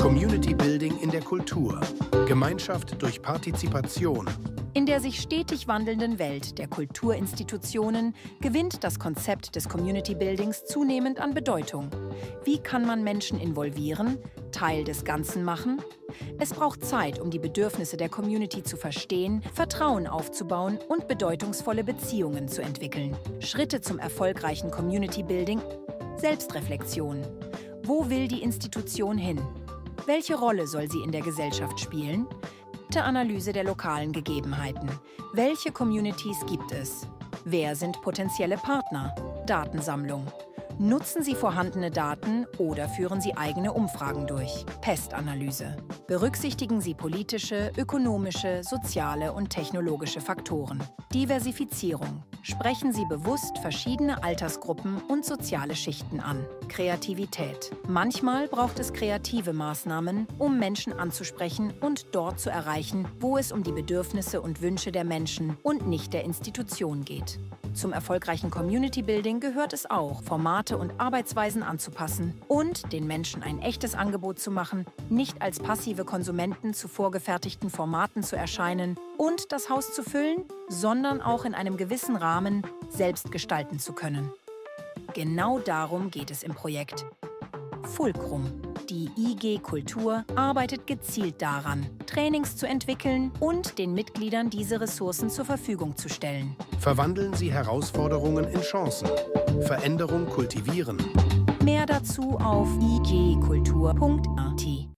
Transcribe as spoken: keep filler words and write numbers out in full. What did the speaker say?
Community Building in der Kultur. Gemeinschaft durch Partizipation. In der sich stetig wandelnden Welt der Kulturinstitutionen gewinnt das Konzept des Community Buildings zunehmend an Bedeutung. Wie kann man Menschen involvieren, Teil des Ganzen machen? Es braucht Zeit, um die Bedürfnisse der Community zu verstehen, Vertrauen aufzubauen und bedeutungsvolle Beziehungen zu entwickeln. Schritte zum erfolgreichen Community Building: Selbstreflexion. Wo will die Institution hin? Welche Rolle soll sie in der Gesellschaft spielen? Analyse der lokalen Gegebenheiten. Welche Communities gibt es? Wer sind potenzielle Partner? Datensammlung. Nutzen Sie vorhandene Daten oder führen Sie eigene Umfragen durch? Pestanalyse. Berücksichtigen Sie politische, ökonomische, soziale und technologische Faktoren. Diversifizierung. Sprechen Sie bewusst verschiedene Altersgruppen und soziale Schichten an. Kreativität. Manchmal braucht es kreative Maßnahmen, um Menschen anzusprechen und dort zu erreichen, wo es um die Bedürfnisse und Wünsche der Menschen und nicht der Institution geht. Zum erfolgreichen Community Building gehört es auch, Formate und Arbeitsweisen anzupassen und den Menschen ein echtes Angebot zu machen, nicht als passive Konsumenten zu vorgefertigten Formaten zu erscheinen und das Haus zu füllen, sondern auch in einem gewissen Rahmen selbst gestalten zu können. Genau darum geht es im Projekt Fulcrum. Die I G Kultur arbeitet gezielt daran, Trainings zu entwickeln und den Mitgliedern diese Ressourcen zur Verfügung zu stellen. Verwandeln Sie Herausforderungen in Chancen. Veränderung kultivieren. Mehr dazu auf i g kultur punkt a t.